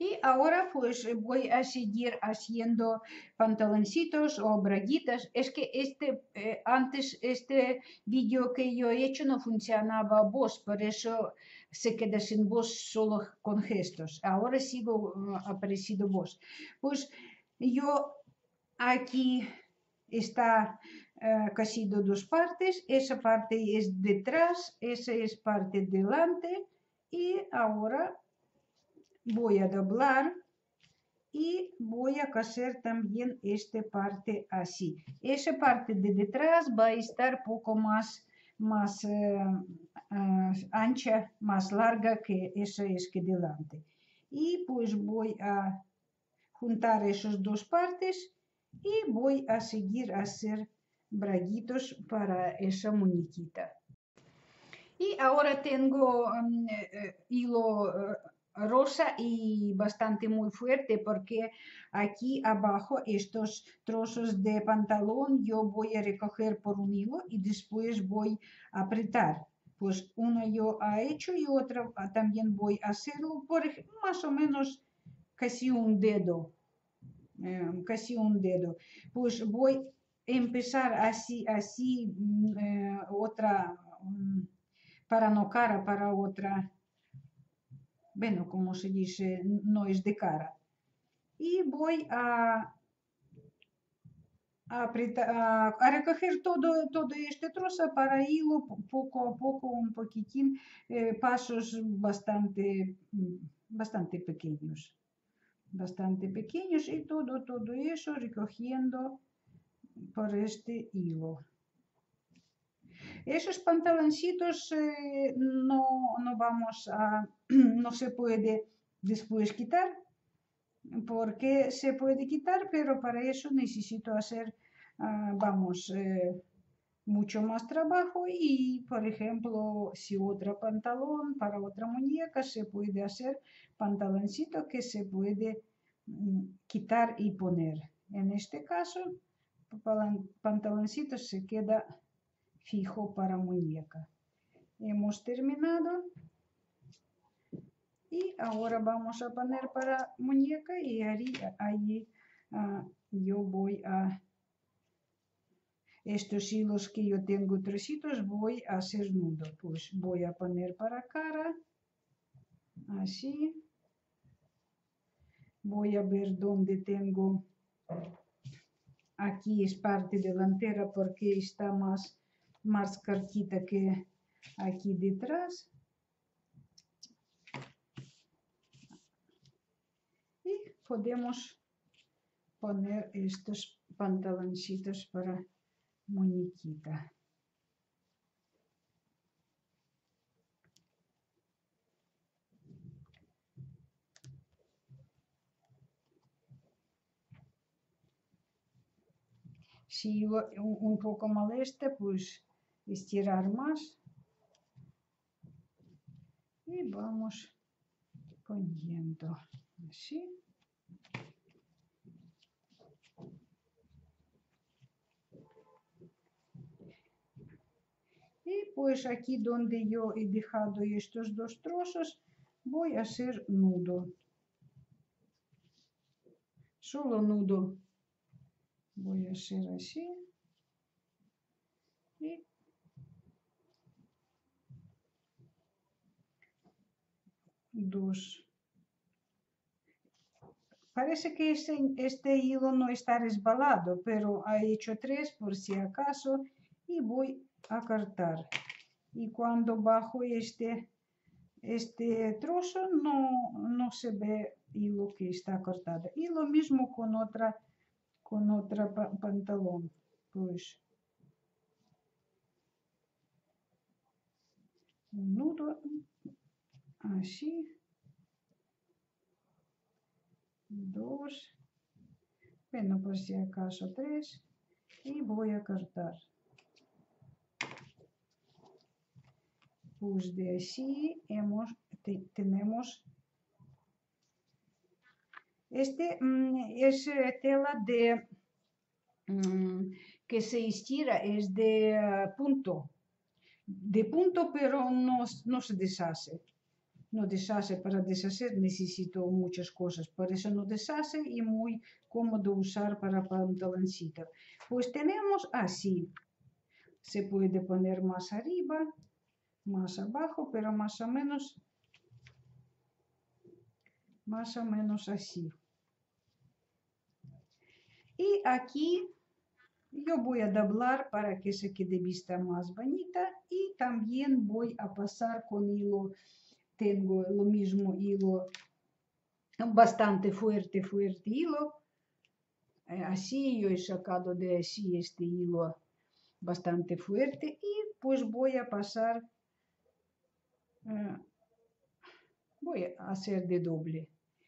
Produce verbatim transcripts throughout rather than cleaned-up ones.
Y ahora pues voy a seguir haciendo pantaloncitos o braguitas. Es que este, eh, antes este vídeo que yo he hecho no funcionaba voz, por eso se queda sin voz solo con gestos. Ahora sigo uh, aparecido voz. Pues yo aquí está uh, cosido dos partes. Esa parte es detrás, esa es parte delante. Y ahora voy a doblar y voy a coser también esta parte así. Esa parte de detrás va a estar poco más, más eh, uh, ancha, más larga que esa es que delante. Y pues voy a juntar esas dos partes y voy a seguir a hacer braguitos para esa muñequita. Y ahora tengo um, eh, hilo uh, rosa y bastante muy fuerte porque aquí abajo estos trozos de pantalón yo voy a recoger por un hilo y después voy a apretar. Pues una yo ha hecho y otra también voy a hacerlo por más o menos casi un dedo, eh, casi un dedo. Pues voy a empezar así, así, eh, otra... Um, para no cara, para otra, bueno, como se dice, no es de cara. Y voy a, a, apretar, a, a recoger todo, todo este trozo para hilo poco a poco, un poquitín, eh, pasos bastante, bastante pequeños. Bastante pequeños y todo, todo eso recogiendo por este hilo. Esos pantaloncitos eh, no, no vamos a, no se puede después quitar, porque se puede quitar, pero para eso necesito hacer, uh, vamos, eh, mucho más trabajo y, por ejemplo, si otro pantalón para otra muñeca se puede hacer pantaloncito que se puede mm, quitar y poner. En este caso, pantaloncito se queda fijo para muñeca. Hemos terminado y ahora vamos a poner para muñeca y ahí, ahí uh, yo voy a estos hilos que yo tengo trocitos voy a hacer nudo. Pues voy a poner para cara así, voy a ver dónde tengo, aquí es parte delantera porque está más más cortita que aquí detrás. Y podemos poner estos pantaloncitos para muñequita. Si un, un poco molesta, pues estirar más. Y vamos poniendo así. Y pues aquí donde yo he dejado estos dos trozos, voy a hacer nudo. Solo nudo. Voy a hacer así. Y dos. Parece que este, este hilo no está resbalado, pero he hecho tres por si acaso y voy a cortar. Y cuando bajo este, este trozo no, no se ve hilo que está cortado. Y lo mismo con otra, con otra pa pantalón. Pues un nudo así. Dos, bueno, por si acaso tres, y voy a cortar. Pues de así hemos, te, tenemos, este mm, es tela de, mm, que se estira, es de uh, punto, de punto pero no, no se deshace. no deshace. Para deshacer necesito muchas cosas, por eso no deshace y muy cómodo usar para pantaloncito. Pues tenemos así, se puede poner más arriba, más abajo, pero más o menos, más o menos así. Y aquí yo voy a doblar para que se quede vista más bonita y también voy a pasar con hilo, tengo lo mismo hilo, bastante fuerte, fuerte hilo. Así yo he sacado de así este hilo bastante fuerte y pues voy a pasar, uh, voy a hacer de doble,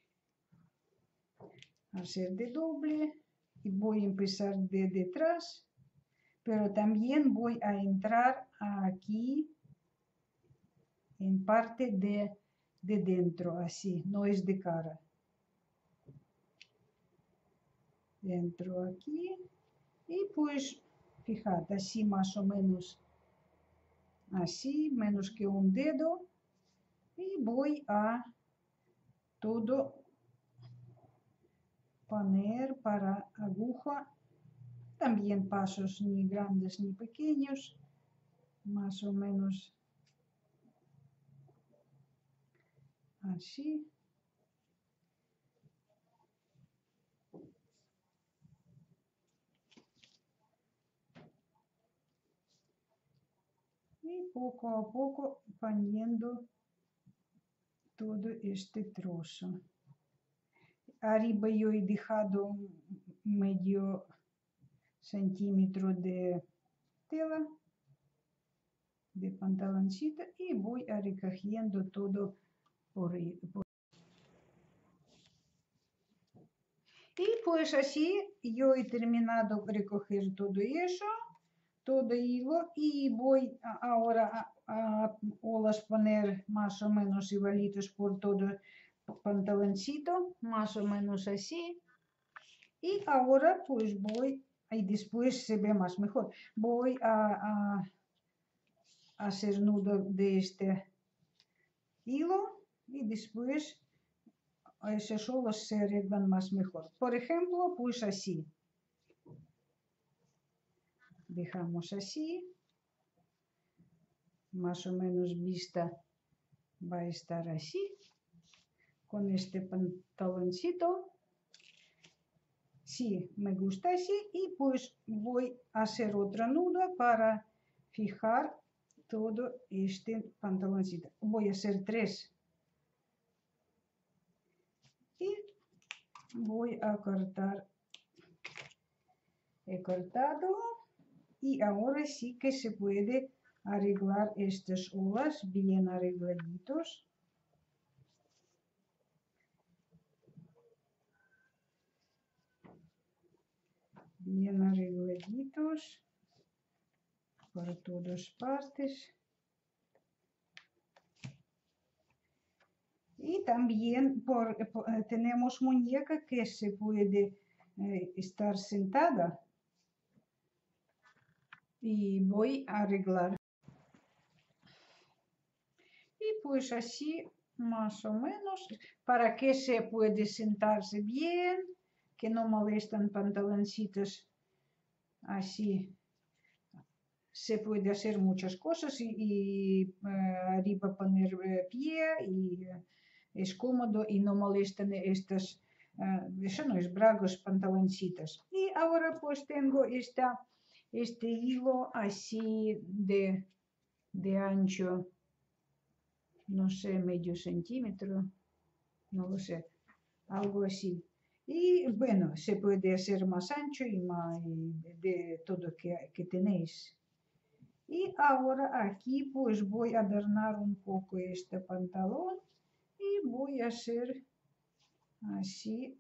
hacer de doble y voy a empezar de detrás, pero también voy a entrar aquí en parte de, de dentro, así, no es de cara. Dentro aquí y pues fíjate, así más o menos, así, menos que un dedo, y voy a todo poner para aguja, también pasos ni grandes ni pequeños, más o menos así. Y poco a poco poniendo todo este trozo. Arriba yo he dejado medio centímetro de tela de pantaloncito y voy a recogiendo todo por ahí. Y pues así yo he terminado de recoger todo eso, todo hilo, y voy ahora a, a, a las poner más o menos igualitos por todo pantaloncito, más o menos así. Y ahora pues voy, y después se ve más mejor, voy a, a hacer nudo de este hilo y después esos solos se arreglan más mejor. Por ejemplo, pues así. Dejamos así. Más o menos vista va a estar así. Con este pantaloncito. Sí, me gusta así. Y pues voy a hacer otra nudo para fijar todo este pantaloncito. Voy a hacer tres. Y voy a cortar. He cortado. Y ahora sí que se puede arreglar estas olas bien arregladitos. Bien arregladitos por todas partes. Y también por, por, tenemos muñeca que se puede eh, estar sentada. Y voy a arreglar. Y pues así más o menos, para que se puede sentarse bien, que no molestan pantaloncitos así. Se puede hacer muchas cosas y, y eh, arriba poner eh, pie y eh, es cómodo y no molestan estas, eh, eso no es bragos, pantaloncitos. Y ahora pues tengo esta, este hilo así de, de ancho, no sé, medio centímetro, no lo sé, algo así. Y bueno, se puede hacer más ancho y más de, de todo que, que tenéis. Y ahora aquí pues voy a adornar un poco este pantalón y voy a hacer así,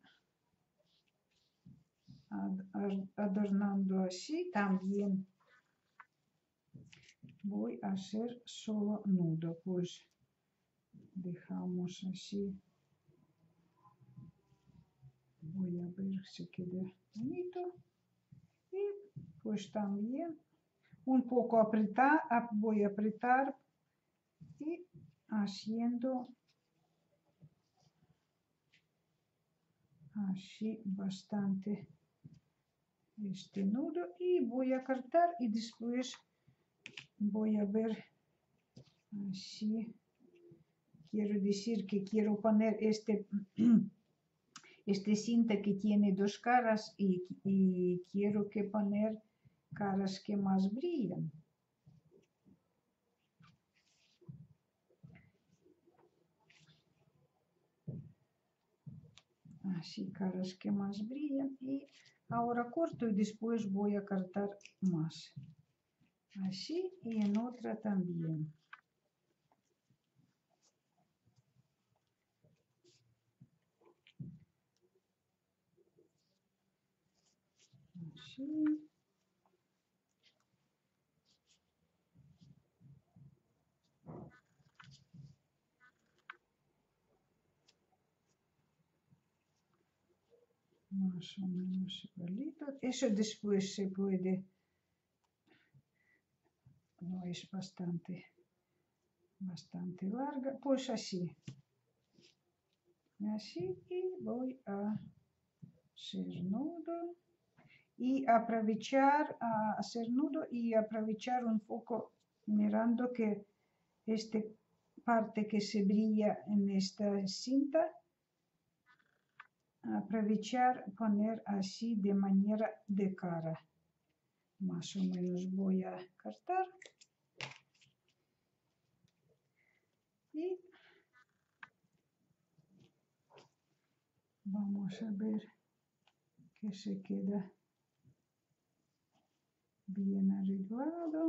adornando así. También voy a hacer solo nudo, pues dejamos así. Voy a ver si queda bonito. Y pues también un poco apretar, voy a apretar y haciendo así bastante este nudo y voy a cortar y después voy a ver así. Quiero decir que quiero poner este, este cinta que tiene dos caras y, y quiero que poner caras que más brillan. Así, caras que más brillan. Y ahora corto y después voy a cortar más. Así y en otra también. Así. Más o menos igualito. Eso después se puede. No es bastante, bastante larga. Pues así. Así y voy a hacer nudo. Y aprovechar, a hacer nudo y aprovechar un poco mirando que esta parte que se brilla en esta cinta, aprovechar poner así de manera de cara. Más o menos voy a cortar. Y vamos a ver que se queda bien arreglado.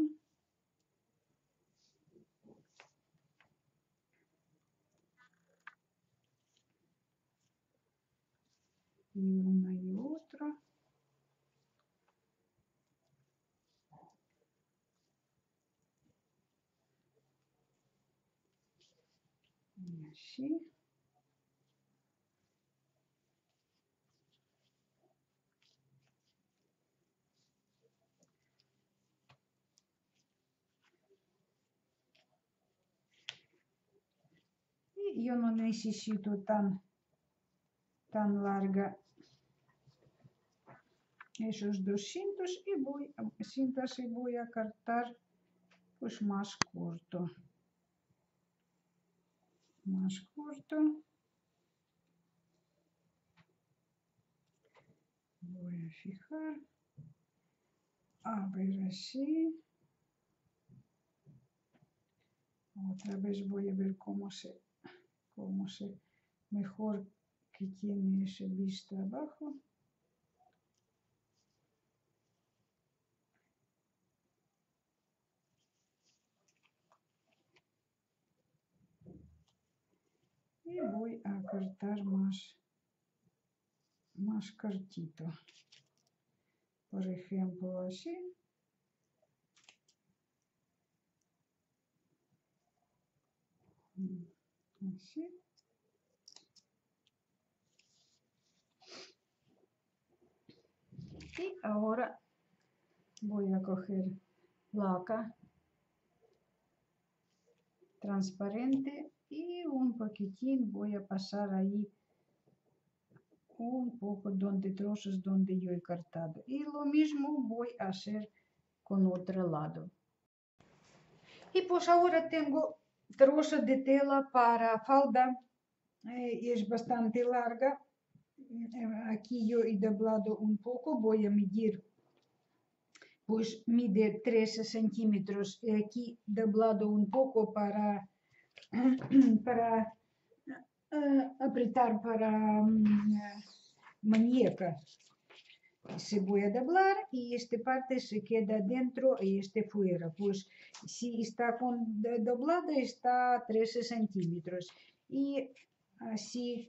Y una y otra. Y así. Y yo no necesito tan, tan larga esos dos cintos y voy a, cintas y voy a cortar pues más corto. Más corto. Voy a fijar. A ver así. Otra vez voy a ver cómo se, cómo se mejor que tiene esa vista abajo. Y voy a cortar más, más cortito. Por ejemplo, así. Así. Y ahora voy a coger laca transparente y un poquitín voy a pasar ahí un poco donde trozos donde yo he cortado. Y lo mismo voy a hacer con otro lado. Y pues ahora tengo trozos de tela para falda. Eh, es bastante larga. Aquí yo he doblado un poco. Voy a medir. Pues mide trece centímetros. Y aquí doblado un poco para, para uh, apretar para um, muñeca. Se voy a doblar y esta parte se queda dentro y este fuera. Pues si está con, doblada está trece centímetros. Y así,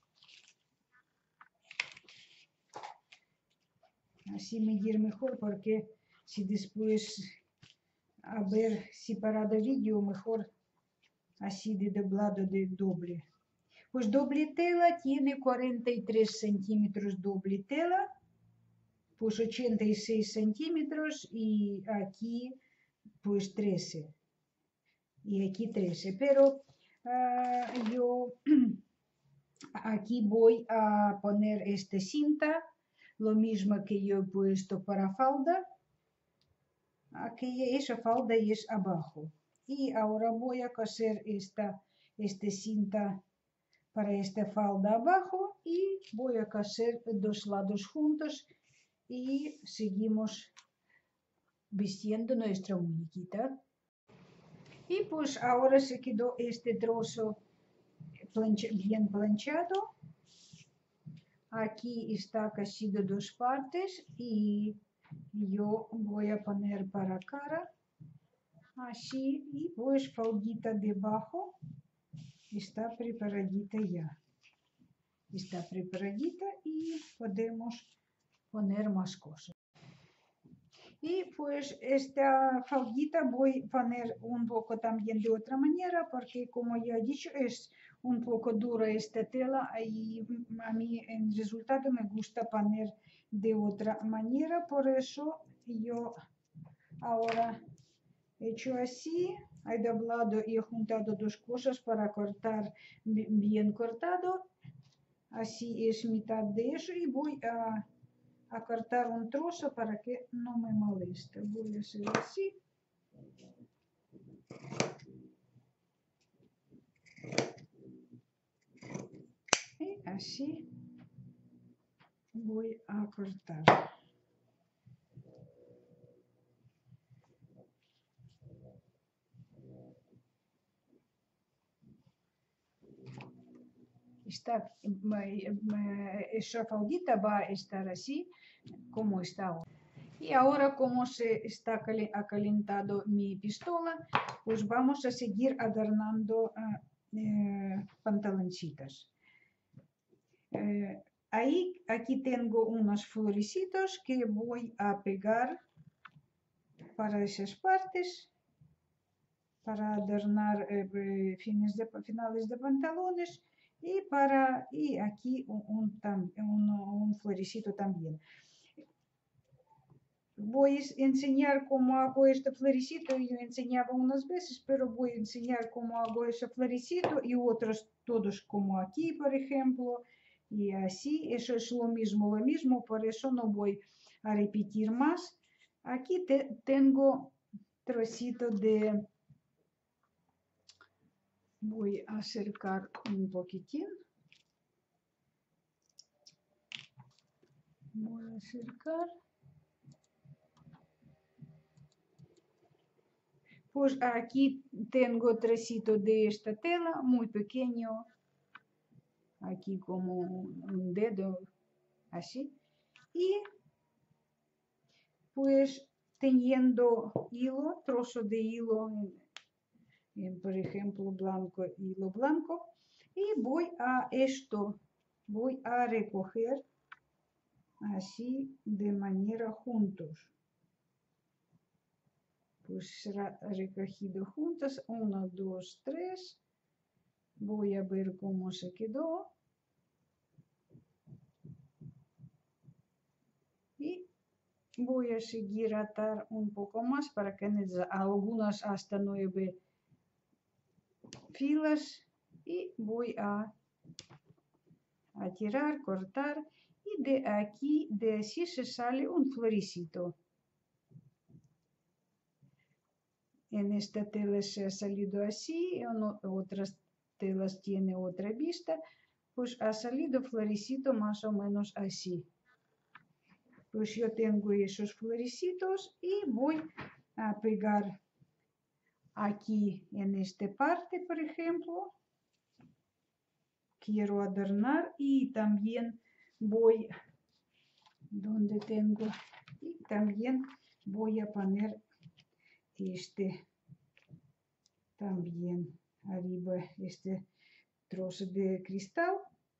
así medir mejor porque si después a ver separado vídeo mejor así de doblado de doble. Pues doble tela tiene cuarenta y tres centímetros doble tela. Pues ochenta y seis centímetros y aquí pues trece y aquí trece, pero uh, yo Aquí voy a poner esta cinta, lo mismo que yo he puesto para falda. Aquí esa falda es abajo. Y ahora voy a coser esta, esta cinta para esta falda abajo y voy a coser dos lados juntos y seguimos vistiendo nuestra muñequita. Y pues ahora se quedó este trozo plancha, bien planchado. Aquí está cosido dos partes y yo voy a poner para cara así y pues faldita debajo está preparadita ya. Está preparadita y podemos poner más cosas. Y pues esta faldita voy a poner un poco también de otra manera porque como ya he dicho es un poco dura esta tela y a mí en resultado me gusta poner de otra manera, por eso yo ahora he hecho así, he doblado y he juntado dos cosas para cortar bien cortado, así es mitad de eso y voy a a cortar un trozo para que no me moleste. Voy a hacer así. Y así voy a cortar. Esta, esa faldita va a estar así como está ahora. Y ahora como se está calentado mi pistola, pues vamos a seguir adornando uh, eh, pantaloncitos. Eh, ahí, aquí tengo unos florecitos que voy a pegar para esas partes, para adornar eh, fines de, finales de pantalones y para y aquí un, un, un, un florecito también. Voy a enseñar cómo hago este florecito, yo enseñaba unas veces, pero voy a enseñar cómo hago ese florecito y otros todos como aquí, por ejemplo, y así, eso es lo mismo, lo mismo, por eso no voy a repetir más. Aquí te, tengo trocito de, voy a acercar un poquitín, voy a acercar. Pues aquí tengo trocito de esta tela, muy pequeño, aquí como un dedo, así. Y pues teniendo hilo, trozo de hilo, en, en, por ejemplo, blanco, hilo blanco, y voy a esto, voy a recoger así de manera juntos. Pues será recogido juntos, uno, dos, tres. Voy a ver cómo se quedó. Y voy a seguir a atar un poco más para que algunas hasta nueve filas. Y voy a, a tirar, cortar. Y de aquí, de así se sale un florecito. En esta tela se ha salido así, en otras telas tiene otra vista, pues ha salido florecito más o menos así. Pues yo tengo esos florecitos y voy a pegar aquí en esta parte, por ejemplo. Quiero adornar y también voy, donde tengo, y también voy a poner este también arriba, este trozo de cristal.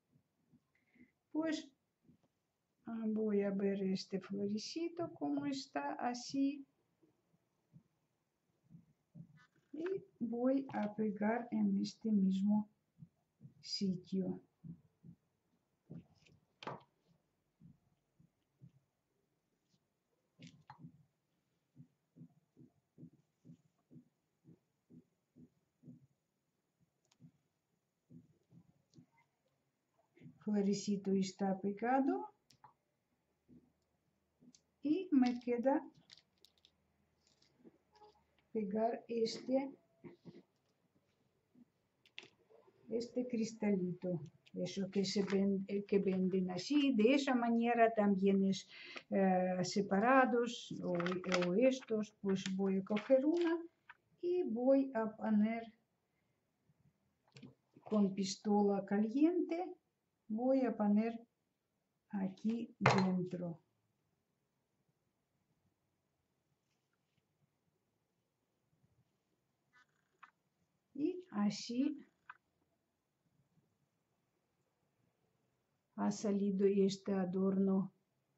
Pues voy a ver este florecito como está así y voy a pegar en este mismo sitio. florecito está pegado. Y me queda pegar este, este cristalito. Eso que, se ven, que venden así. De esa manera también es eh, separados o, o estos. Pues voy a coger una y voy a poner con pistola caliente. Voy a poner aquí dentro. Y así ha salido este adorno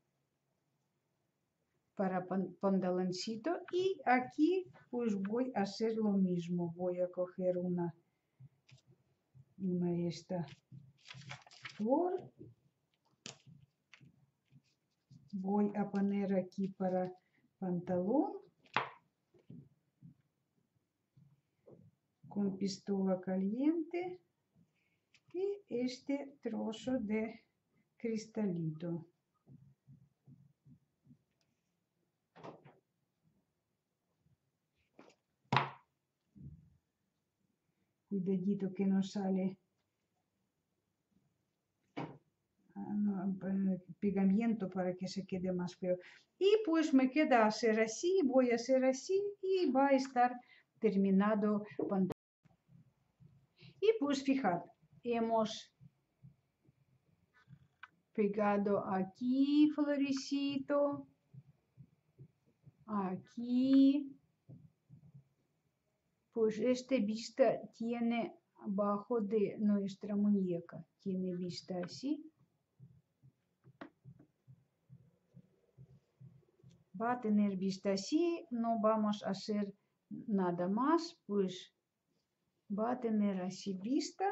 para pantaloncito. Y aquí pues voy a hacer lo mismo. Voy a coger una, una esta flor. Voy a poner aquí para pantalón. Con pistola caliente. Y este trozo de cristalito. Cuidadito que no sale no, pegamiento para que se quede más feo. Y pues me queda hacer así, voy a hacer así y va a estar terminado. Y pues fijad, hemos pegado aquí florecito, aquí. Pues esta vista tiene abajo de nuestra muñeca, tiene vista así. Va a tener vista así, no vamos a hacer nada más, pues va a tener así vista.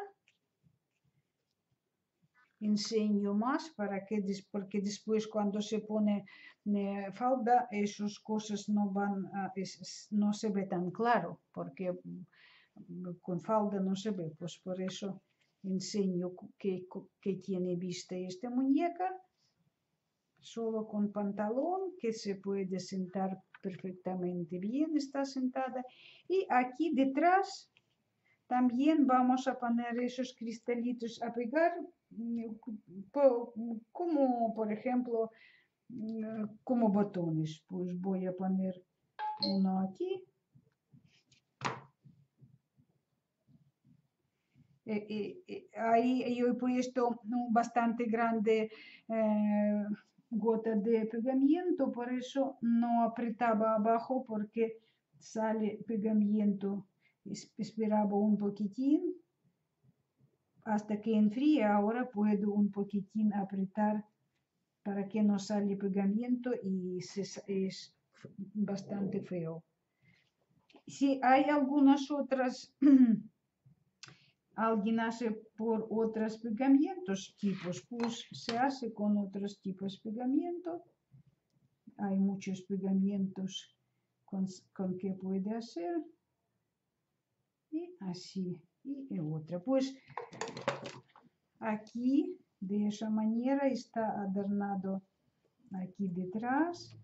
Enseño más para que, porque después cuando se pone eh, falda, esas cosas no van a, es, no se ve tan claro, porque con falda no se ve, pues por eso enseño que, que tiene vista esta muñeca, solo con pantalón, que se puede sentar perfectamente bien, está sentada. Y aquí detrás también vamos a poner esos cristalitos a pegar, como por ejemplo, como botones. Pues voy a poner uno aquí. Eh, eh, eh, ahí yo he puesto bastante grande eh, gota de pegamento, por eso no apretaba abajo porque sale pegamento. Esperaba un poquitín hasta que enfríe. Ahora puedo un poquitín apretar para que no sale pegamento y se, es bastante feo. Si hay algunas otras, alguien hace por otros pegamentos tipos, pues se hace con otros tipos de pegamento. Hay muchos pegamentos con, con que puede hacer. Y así, y otra. Pues aquí de esa manera está adornado aquí detrás.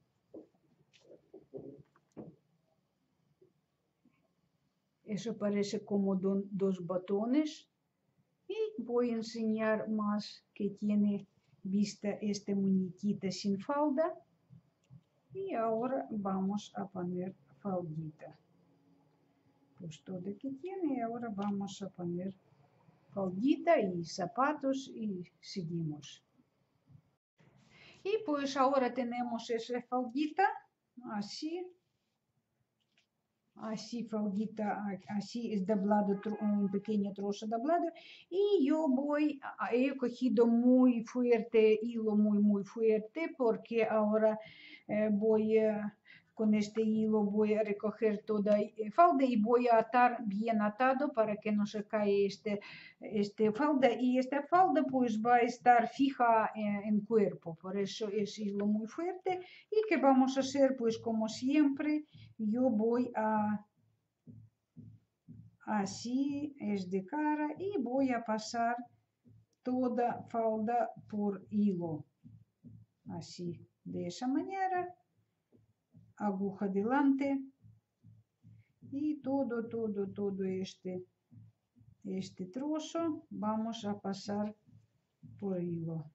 Eso parece como don, dos botones. Y voy a enseñar más que tiene vista esta muñequita sin falda. Y ahora vamos a poner faldita. Pues todo que tiene. Ahora vamos a poner faldita y zapatos y seguimos. Y pues ahora tenemos esa faldita así. Así faldita, así es doblado, un pequeño trozo doblado. Y yo voy, he cogido muy fuerte, hilo muy, muy fuerte, porque ahora eh, voy a... Con este hilo voy a recoger toda falda y voy a atar bien atado para que no se caiga este, este falda. Y esta falda pues va a estar fija en, en cuerpo, por eso es hilo muy fuerte. Y que vamos a hacer pues como siempre, yo voy a, así es de cara y voy a pasar toda falda por hilo. Así, de esa manera. Aguja delante. Y todo, todo, todo este, este trozo vamos a pasar por hilo.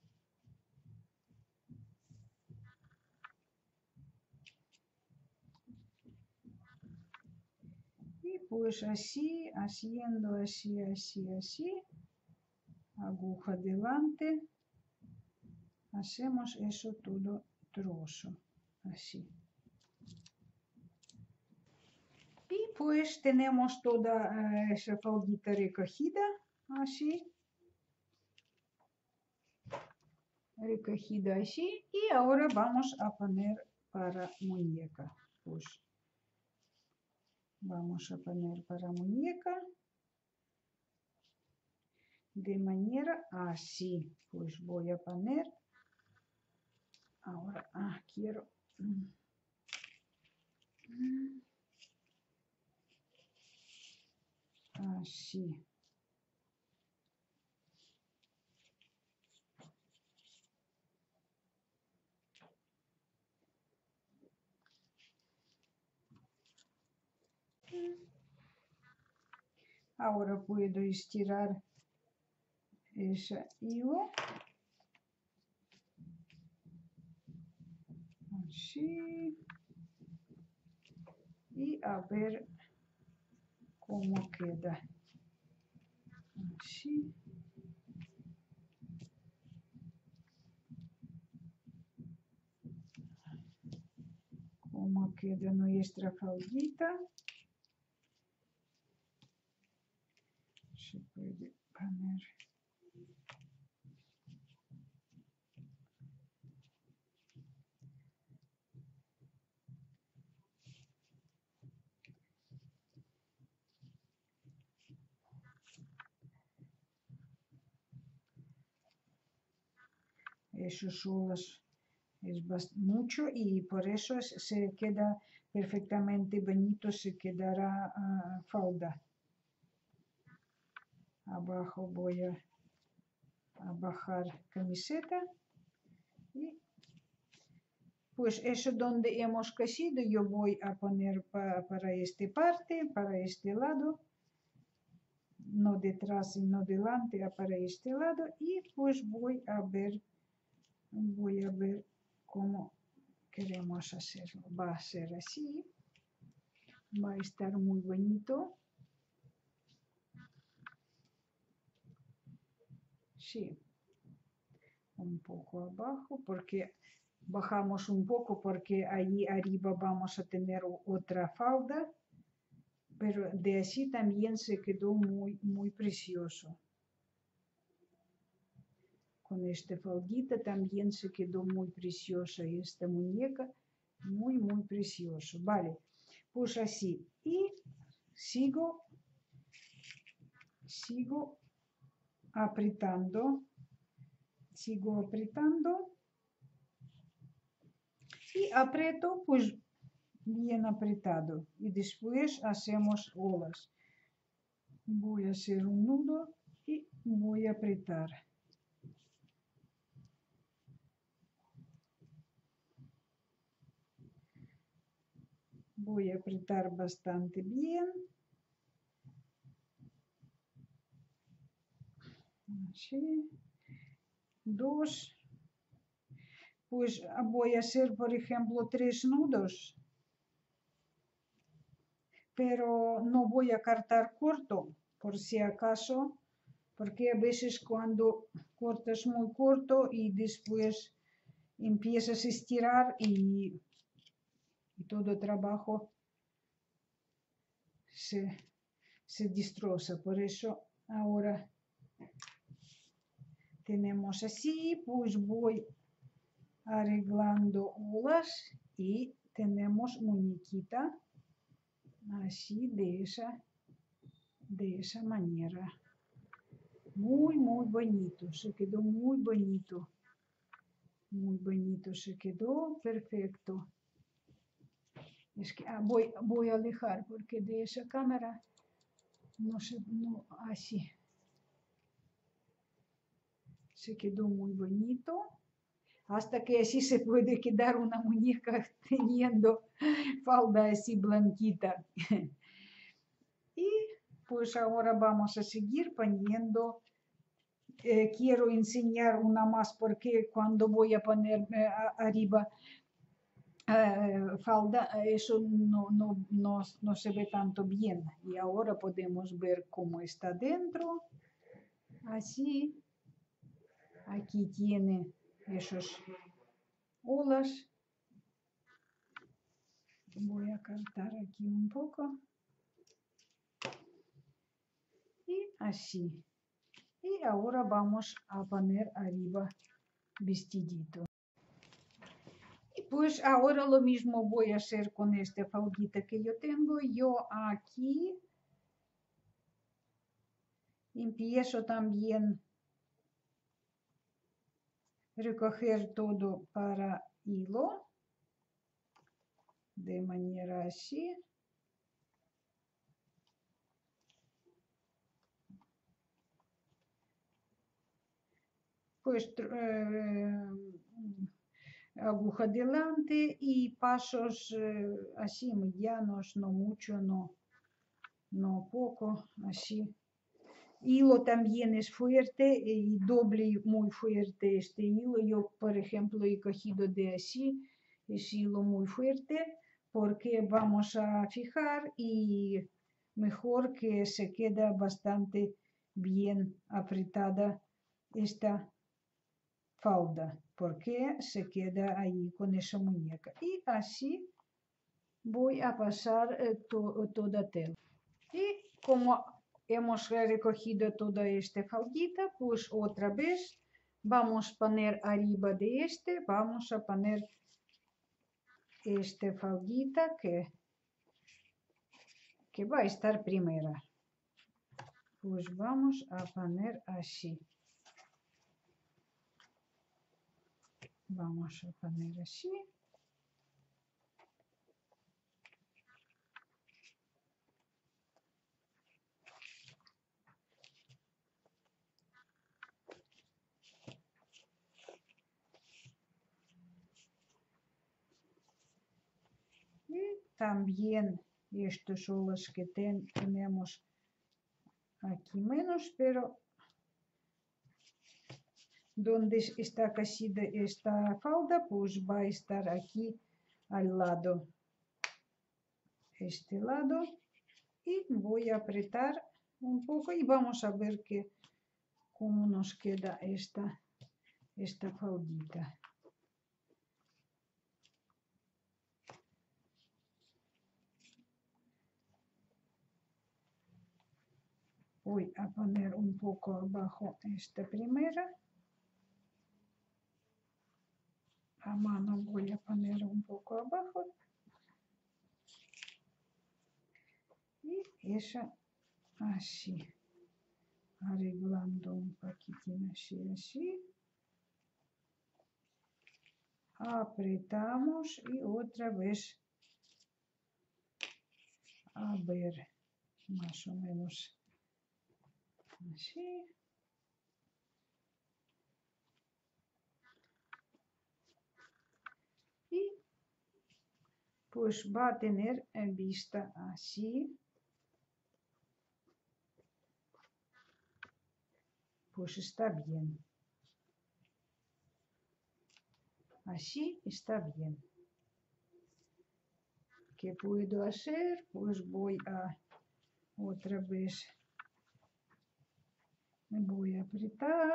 Y pues así, haciendo así, así, así, aguja delante, hacemos eso todo trozo, así. Y pues tenemos toda uh, esa faldita recogida, así. Recogida así. Y ahora vamos a poner para muñeca. Pues vamos a poner para muñeca. De manera así. Pues voy a poner. Ahora, ah, quiero. Así. Ahora puedo estirar ese hilo. Así. Y a ver cómo queda. Así. Cómo queda nuestra faldita. Se puede poner. Eso solo es, es mucho y por eso es, se queda perfectamente bonito, se quedará uh, falda. Abajo voy a, a bajar camiseta y pues eso donde hemos cosido yo voy a poner pa, para esta parte, para este lado, no detrás y no delante, para este lado y pues voy a ver voy a ver cómo queremos hacerlo. Va a ser así. Va a estar muy bonito. Sí. Un poco abajo porque bajamos un poco porque allí arriba vamos a tener otra falda. Pero de así también se quedó muy, muy precioso. Con esta faldita también se quedó muy preciosa esta muñeca, muy, muy precioso. Vale, pues así. Y sigo, sigo apretando, sigo apretando y aprieto pues bien apretado. Y después hacemos olas. Voy a hacer un nudo y voy a apretar. Voy a apretar bastante bien. Así. Dos. Pues voy a hacer, por ejemplo, tres nudos. Pero no voy a cortar corto, por si acaso. Porque a veces cuando cortas muy corto y después empiezas a estirar y, y todo el trabajo se, se destroza. Por eso ahora tenemos así, pues voy arreglando olas y tenemos muñequita así de esa, de esa manera. Muy, muy bonito, se quedó muy bonito. Muy bonito se quedó, perfecto. Es que ah, voy, voy a alejar porque de esa cámara no se, no, así. se quedó muy bonito. Hasta que así se puede quedar una muñeca teniendo falda así blanquita. Y pues ahora vamos a seguir poniendo. Eh, quiero enseñar una más porque cuando voy a poner eh, arriba eh, falda, eso no, no, no, no se ve tanto bien. Y ahora podemos ver cómo está dentro. Así. Aquí tiene esos olas. Voy a cortar aquí un poco. Y así. Y ahora vamos a poner arriba vestidito. Y pues ahora lo mismo voy a hacer con esta faldita que yo tengo. Yo aquí empiezo también a recoger todo para hilo. De manera así. Pues eh, aguja delante y pasos eh, así medianos, no mucho, no, no poco, así. Hilo también es fuerte y doble muy fuerte este hilo. Yo, por ejemplo, he cogido de así, es hilo muy fuerte porque vamos a fijar y mejor que se queda bastante bien apretada esta falda porque se queda ahí con esa muñeca. Y así voy a pasar eh, to, toda tela. Y como hemos recogido toda esta faldita, pues otra vez vamos a poner arriba de este, vamos a poner esta faldita que, que va a estar primera. Pues vamos a poner así. Vamos a poner así. Y también estos son los que ten, tenemos aquí menos, pero donde está cosida esta falda, pues va a estar aquí al lado, este lado, y voy a apretar un poco y vamos a ver que, cómo nos queda esta, esta faldita. Voy a poner un poco abajo esta primera. A mano voy a poner un poco abajo. Y esa así. Arreglando un poquitín así, así. Apretamos y otra vez a ver, más o menos así. Y pues va a tener en vista así. Pues está bien. Así está bien. ¿Qué puedo hacer? Pues voy a otra vez, me voy a apretar.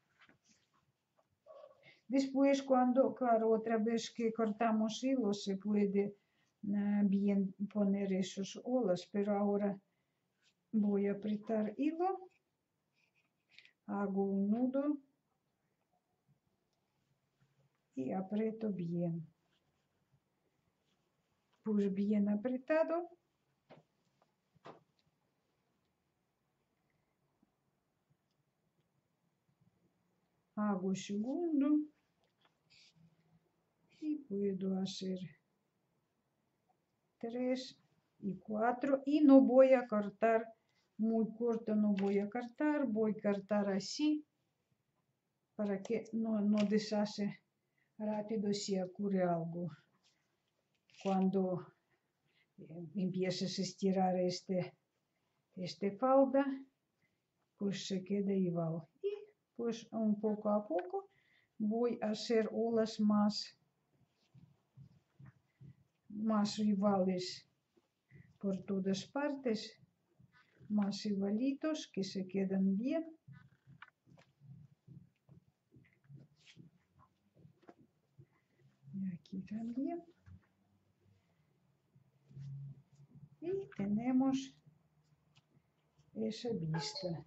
Después cuando, claro, otra vez que cortamos hilo se puede uh, bien poner esos olas, pero ahora voy a apretar hilo, hago un nudo y aprieto bien. Pues bien apretado. Hago segundo y puedo hacer tres y cuatro y no voy a cortar muy corto, no voy a cortar, voy a cortar así para que no, no deshace rápido si ocurre algo. Cuando empieces a estirar este, este falda, pues se queda igual. Y pues un poco a poco voy a hacer olas más, más iguales por todas partes, más igualitos que se quedan bien. Y aquí también. Y tenemos esa vista.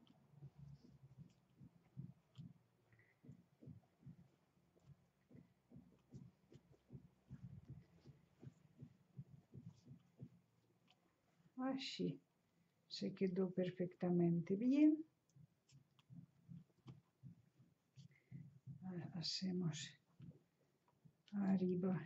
Así se quedó perfectamente bien. Hacemos arriba.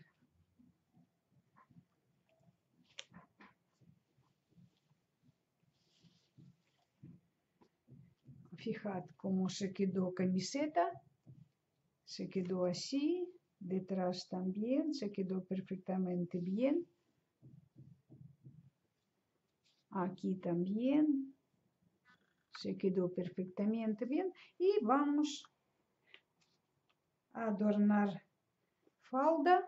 Fijad cómo se quedó camiseta. Se quedó así. Detrás también se quedó perfectamente bien. Aquí también se quedó perfectamente bien. Y vamos a adornar falda.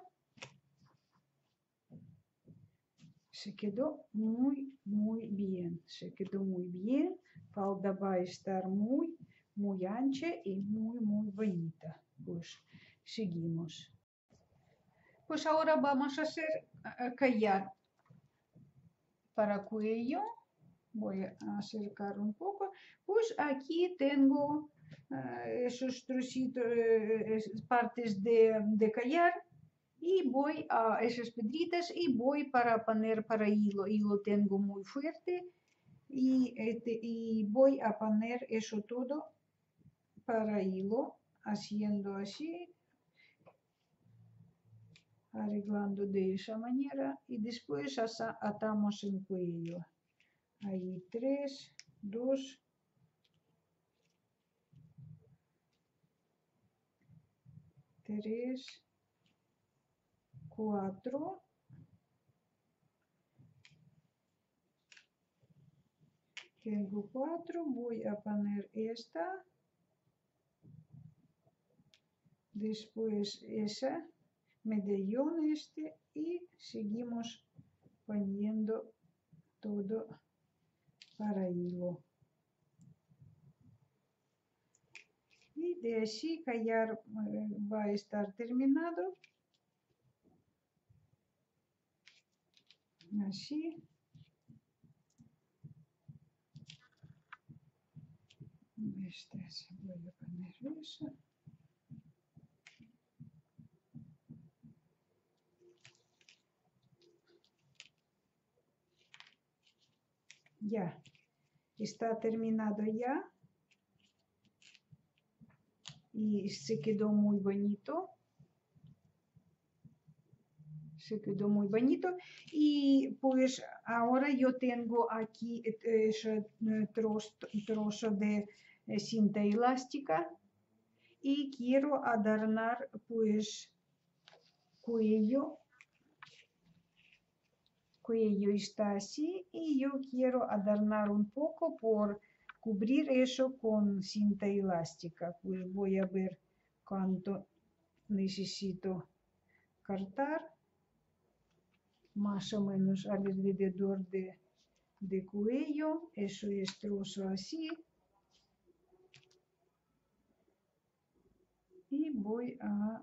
Se quedó muy, muy bien. Se quedó muy bien. Falda va a estar muy, muy ancha y muy, muy bonita. Pues seguimos. Pues ahora vamos a hacer uh, collar para cuello. Voy a acercar un poco. Pues aquí tengo uh, esos trocitos, uh, partes de, de collar. Y voy a esas pedritas y voy para poner para hilo. Hilo tengo muy fuerte. Y, este, y voy a poner eso todo para hilo, haciendo así, arreglando de esa manera y después atamos el cuello. Ahí tres, dos, tres, cuatro. Tengo cuatro, voy a poner esta, después esa, medallón este y seguimos poniendo todo para hilo. Y de así collar va a estar terminado. Así. Este, voy a poner eso. Ya. Está terminado ya. Y se quedó muy bonito. Se quedó muy bonito. Y pues ahora yo tengo aquí ese trozo, trozo de cinta elástica. Y quiero adornar pues cuello. Cuello está así y yo quiero adornar un poco por cubrir eso con cinta elástica. Pues voy a ver cuánto necesito cortar. Más o menos alrededor de, de cuello. Eso es trozo así. Y voy a,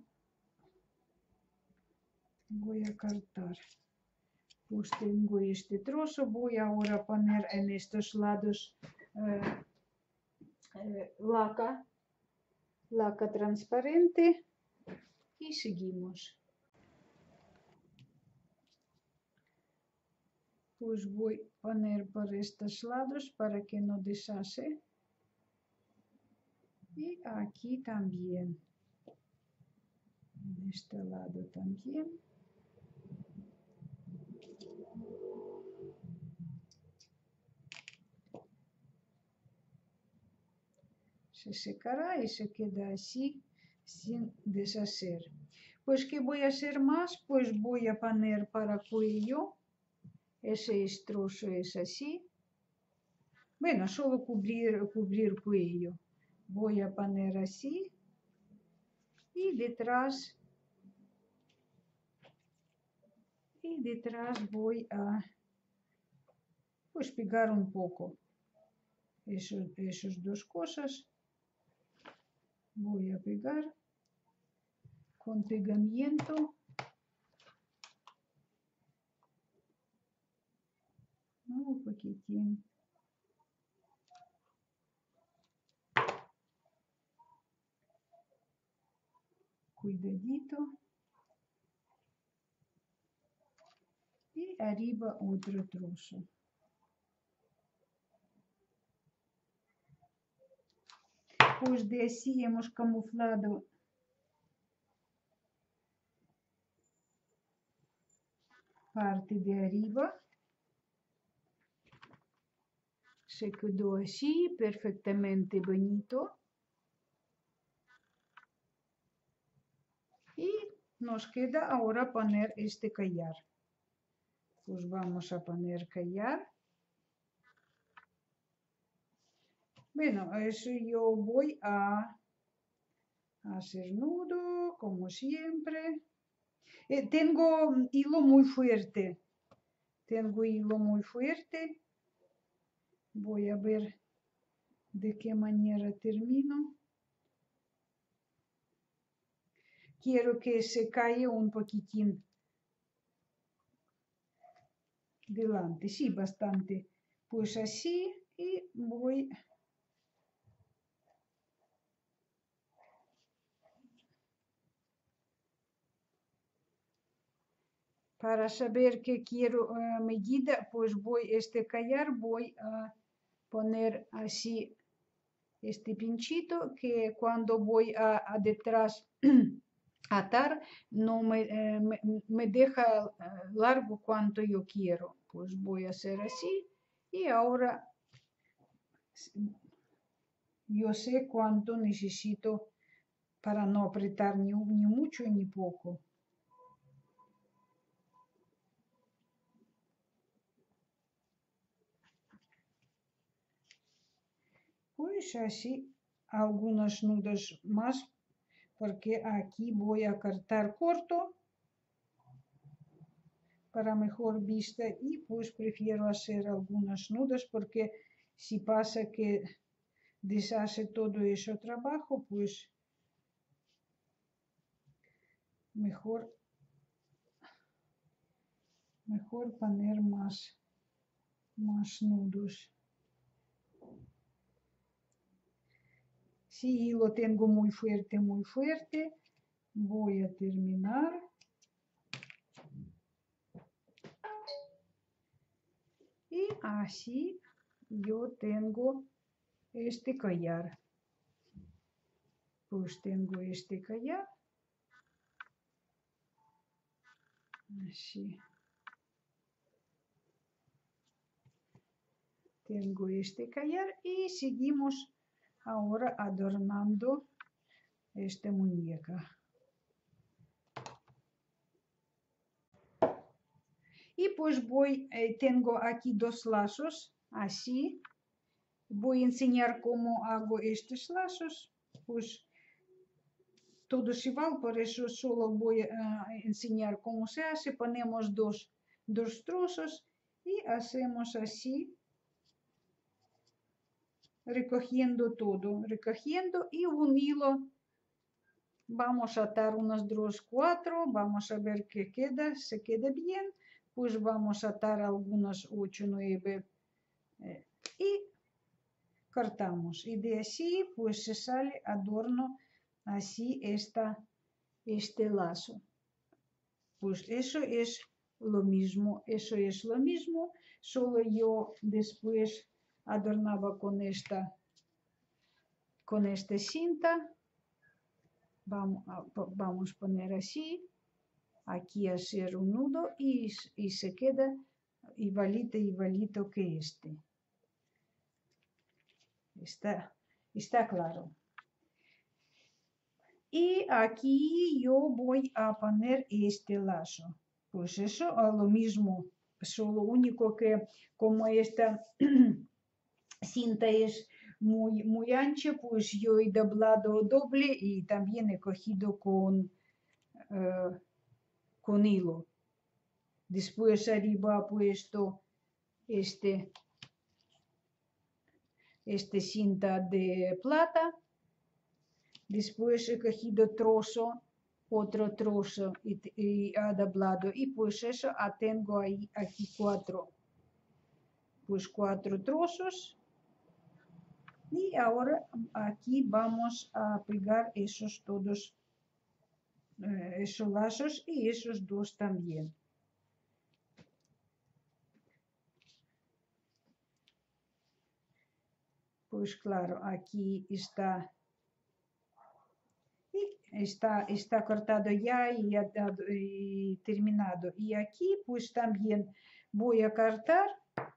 voy a cortar. Pues tengo este trozo. Voy ahora a poner en estos lados eh, eh, laca. Laca transparente y seguimos. Pues voy a poner por estos lados para que no deshace. Y aquí también. En este lado también. Se secará y se queda así sin deshacer. Pues, ¿qué voy a hacer más? Pues voy a poner para cuello. Ese trozo es así. Bueno, solo cubrir, cubrir cuello. Voy a poner así. Y detrás, y detrás voy a pues pegar un poco. Eso, esas dos cosas. Voy a pegar con pegamiento. Un poquitín. Cuidadito. Y arriba otro trozo. Pues de así hemos camuflado parte de arriba. Se quedó así, perfectamente bonito. Y nos queda ahora poner este collar. Pues vamos a poner collar. Bueno, eso yo voy a hacer nudo, como siempre. Eh, tengo hilo muy fuerte. Tengo hilo muy fuerte. Voy a ver de qué manera termino. Quiero que se caiga un poquitín delante. Sí, bastante. Pues así y voy... Para saber qué quiero uh, medida, pues voy este collar, voy a poner así este pinchito que cuando voy a, a detrás atar no me, eh, me, me deja uh, largo cuanto yo quiero. Pues voy a hacer así y ahora yo sé cuánto necesito para no apretar ni, ni mucho ni poco. Pues así, algunos nudos más, porque aquí voy a cortar corto para mejor vista y pues prefiero hacer algunos nudos porque si pasa que deshace todo ese trabajo, pues mejor, mejor poner más, más nudos. Si lo tengo muy fuerte, muy fuerte, voy a terminar. Y así yo tengo este collar. Pues tengo este collar. Así. Tengo este collar y seguimos ahora adornando esta muñeca. Y pues voy, eh, tengo aquí dos lazos, así. Voy a enseñar cómo hago estos lazos. Pues todos igual, por eso solo voy a enseñar cómo se hace. Ponemos dos, dos trozos y hacemos así. Recogiendo todo, recogiendo y un hilo. Vamos a atar unos dos, cuatro, vamos a ver qué queda, se queda bien. Pues vamos a atar algunos ocho, nueve eh, y cortamos. Y de así pues se sale adorno así esta, este lazo. Pues eso es lo mismo, eso es lo mismo, solo yo después adornaba con esta, con esta cinta. Vamos a, vamos a poner así. Aquí hacer un nudo y, y se queda igualito, igualito que este. Está Está claro. Y aquí yo voy a poner este lazo. Pues eso, a lo mismo. Solo único que como esta cinta es muy, muy ancha, pues yo he doblado doble y también he cogido con, uh, con hilo. Después arriba he puesto este, este cinta de plata. Después he cogido trozo, otro trozo y, y ha doblado. Y pues eso, ah, tengo ahí, aquí cuatro, pues cuatro trozos. Y ahora aquí vamos a pegar esos todos, eh, esos lazos y esos dos también. Pues claro, aquí está, y está, está cortado ya y, y terminado. Y aquí pues también voy a cortar.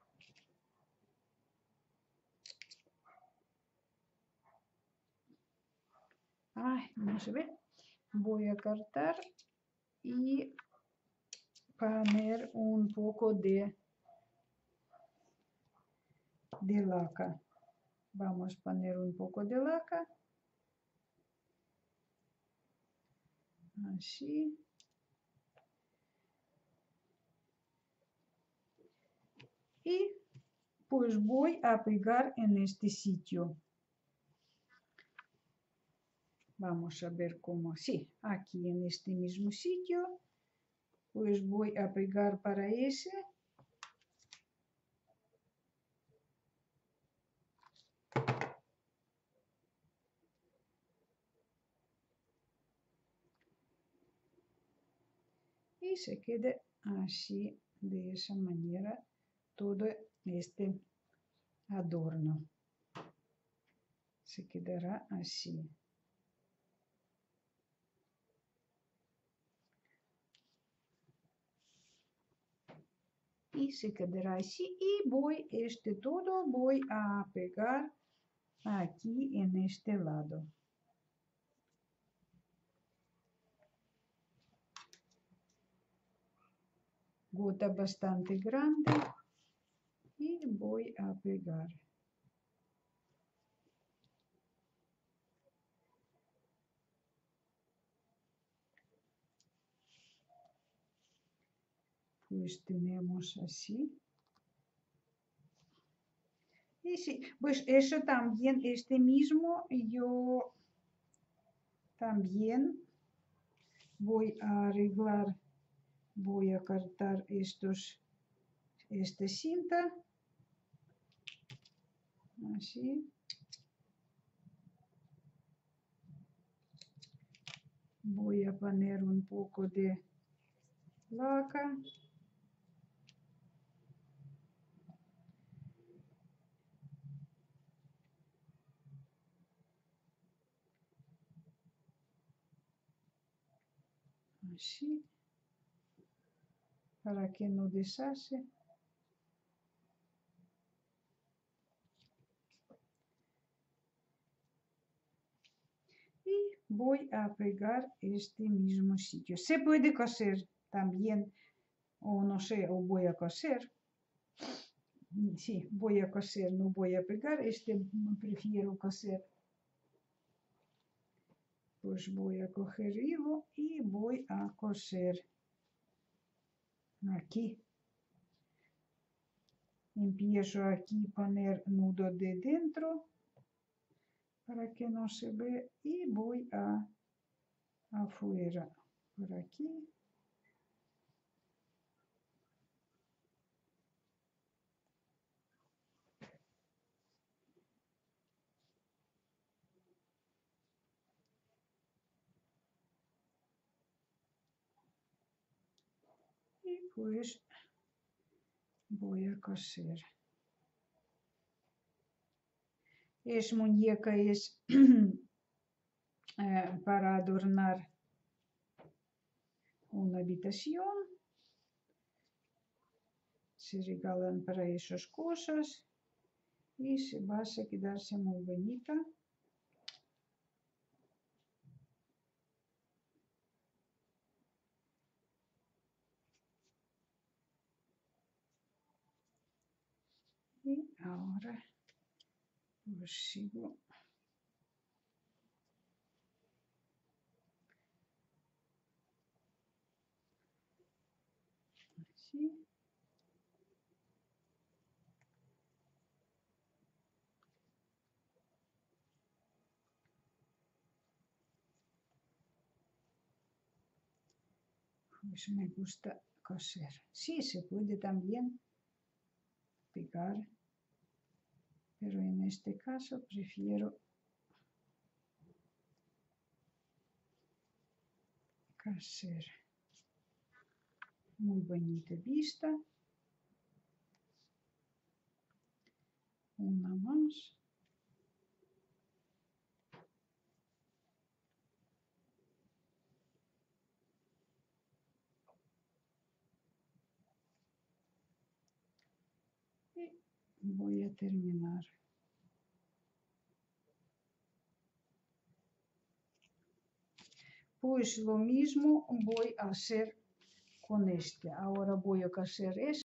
Ay, no se ve. Voy a cortar y poner un poco de, de laca. Vamos a poner un poco de laca. Así. Y pues voy a pegar en este sitio. Vamos a ver cómo. Sí, aquí en este mismo sitio. Pues voy a pegar para ese. Y se quede así, de esa manera, todo este adorno. Se quedará así. Y se quedará así. Y voy, este todo voy a pegar aquí en este lado. Gota bastante grande. Y voy a pegar. Pues tenemos así. Y sí, pues eso también, este mismo, yo también voy a arreglar, voy a cortar estos, esta cinta, así. Voy a poner un poco de laca. Así, para que no deshace. Y voy a pegar este mismo sitio. Se puede coser también, o no sé, o voy a coser. Sí, voy a coser, no voy a pegar. Este prefiero coser. Pues voy a coger hilo y voy a coser aquí. Empiezo aquí a poner nudo de dentro para que no se vea y voy a afuera por aquí. Y pues voy a coser. Es muñeca, es eh, para adornar una habitación. Se regalan para esas cosas y se va a quedarse muy bonita. Ahora pues sigo. Así. Pues me gusta coser. Sí, se puede también pegar, pero en este caso prefiero coser. Muy bonita vista. Una más. Y voy a terminar. Pues lo mismo voy a hacer con este. Ahora voy a coser este.